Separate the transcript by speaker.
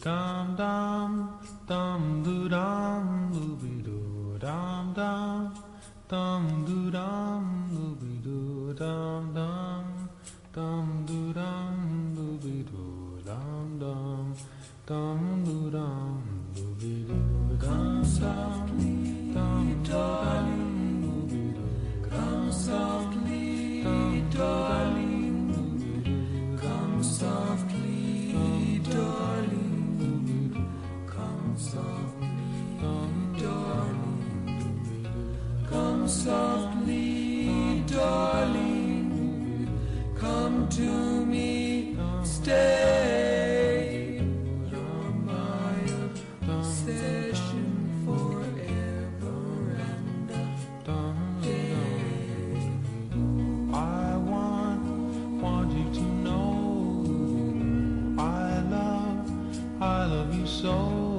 Speaker 1: dum dum dum doo dum dooby doo dum dum dum doo dum dooby doo dum dum dum doo dum dooby doo dum dum dum doo dum dooby doo dum softly darling dooby doo come softly darling dooby doo come softly darling come softly darling come softly darling come to me stay you're my obsession forever and a day I want you to know I love you so